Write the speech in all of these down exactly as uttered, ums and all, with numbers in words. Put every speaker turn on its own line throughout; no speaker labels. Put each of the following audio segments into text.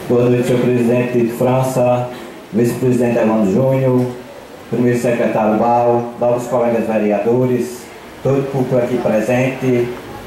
Boa noite, senhor presidente Tito França, vice-presidente Evandro Júnior, primeiro secretário Bal, novos colegas vereadores, todo o público aqui presente.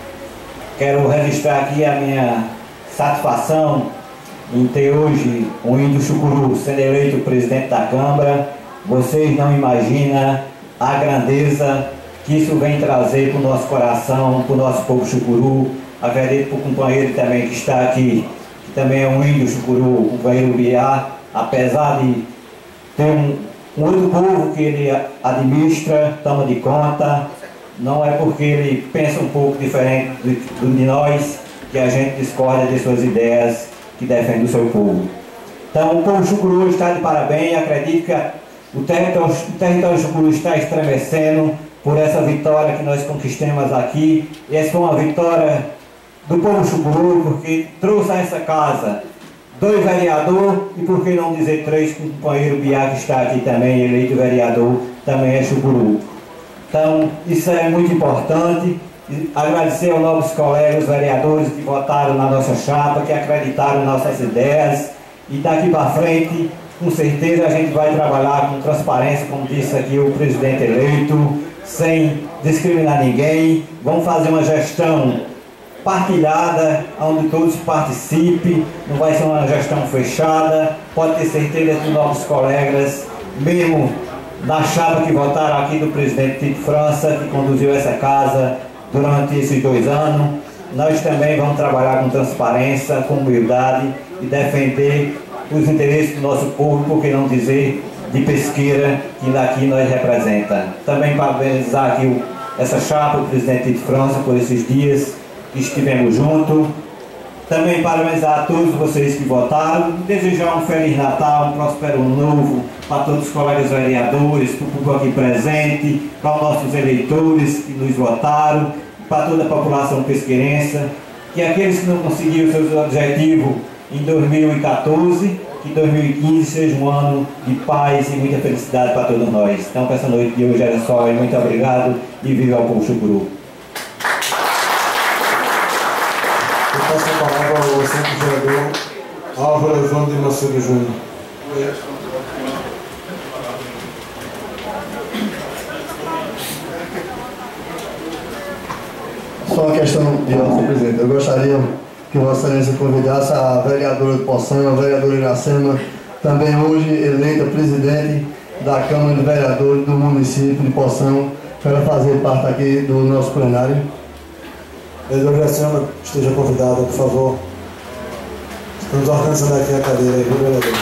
Quero registrar aqui a minha satisfação em ter hoje o índio Chucuru sendo eleito presidente da Câmara. Vocês não imaginam a grandeza que isso vem trazer para o nosso coração, para o nosso povo Chucuru. Acredito para o companheiro também que está aqui, que também é um índio Chucuru, o companheiro Biá, apesar de ter um, um outro povo que ele administra, toma de conta, não é porque ele pensa um pouco diferente de, de nós que a gente discorda de suas ideias que defende o seu povo. Então o povo Chucuru está de parabéns. Acredito que a, o território, o território Chucuru está estremecendo por essa vitória que nós conquistamos aqui. E essa foi uma vitória do povo Chucuru, porque trouxe a essa casa dois vereadores e, por que não dizer três, com o companheiro Biá, que está aqui também, eleito vereador, também é Chucuru. Então, isso é muito importante. Agradecer aos novos colegas vereadores que votaram na nossa chapa, que acreditaram em nossas ideias. E daqui para frente, com certeza, a gente vai trabalhar com transparência, como disse aqui o presidente eleito, sem discriminar ninguém. Vamos fazer uma gestão partilhada, onde todos participem. Não vai ser uma gestão fechada. Pode ter certeza que os novos colegas, mesmo na chapa que votaram aqui do presidente Tito França, que conduziu essa casa durante esses dois anos, nós também vamos trabalhar com transparência, com humildade e defender os interesses do nosso povo, por que não dizer de Pesqueira, que daqui nós representa. Também parabenizar aqui o, essa chapa, o presidente Tito França, por esses dias que estivemos juntos. Também parabenizar a todos vocês que votaram, desejar um Feliz Natal, um próspero Ano Novo para todos os colegas vereadores, para o público aqui presente, para os nossos eleitores que nos votaram, para toda a população pesqueirense, que aqueles que não conseguiram seus objetivos em dois mil e quatorze, que dois mil e quinze seja um ano de paz e muita felicidade para todos nós. Então, para essa noite de hoje era só, e muito obrigado e viva o povo Chucuru.
Eu passo a palavra ao assistente vereador Álvaro João de Macedo Júnior.
Só uma questão de ordem, presidente. Eu gostaria que Vossa Excelência convidasse a vereadora de Poção, a vereadora Iracema, também hoje eleita presidente da Câmara de Vereadores do município de Poção, para fazer parte aqui do nosso plenário.
Vereadora Iracema, esteja convidada, por favor. Estamos alcançando aqui a cadeira, viu, vereador?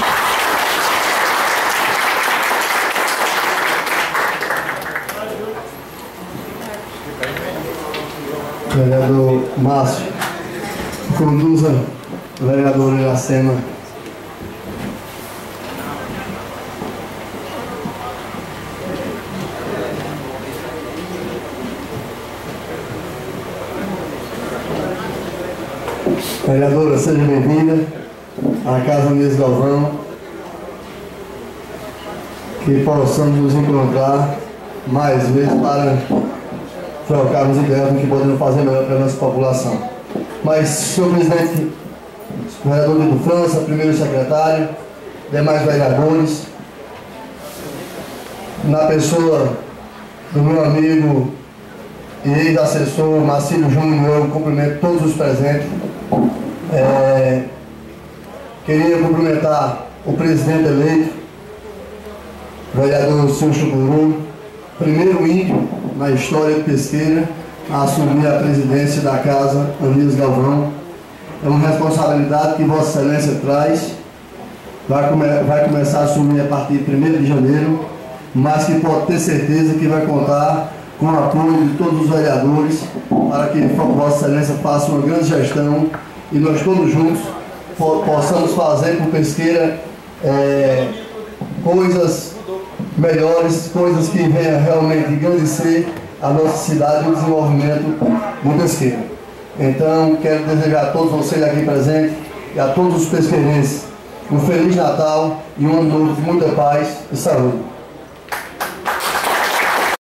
Vereador Márcio, conduza o vereador Iracema. Vereadora, seja bem-vinda à Casa Mies Galvão. Que possamos nos encontrar mais vezes para trocarmos ideias do que podemos fazer melhor para a nossa população. Mas, senhor presidente, vereador Tito França, primeiro secretário, demais vereadores, na pessoa do meu amigo e ex-assessor Marcílio Júnior, eu cumprimento todos os presentes. É, queria cumprimentar o presidente eleito, vereador senhor Chucuru, primeiro índio na história de Pesqueira a assumir a presidência da Casa Mies Galvão. É uma responsabilidade que Vossa Excelência traz, vai, come vai começar a assumir a partir de primeiro de janeiro, mas que pode ter certeza que vai contar com o apoio de todos os vereadores para que Vossa Excelência faça uma grande gestão e nós todos juntos po possamos fazer por Pesqueira é, coisas melhores, coisas que venham realmente engrandecer a nossa cidade e o desenvolvimento do Pesqueira. Então, quero desejar a todos vocês aqui presentes e a todos os pesqueirenses um Feliz Natal e um ano novo de muita paz e saúde.